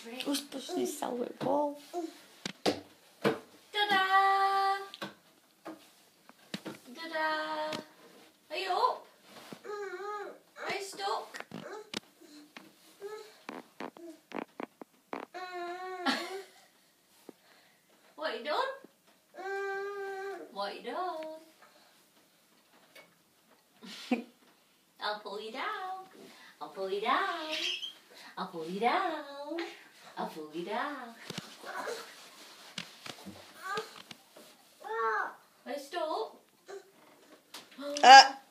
Who's pushing his salad ball? Ta-da! Ta-da! Are you up? Are you stuck? What you done? What you done? I'll pull you down. I'll pull you down. I'll pull you down. I'll pull you down. Are you stuck?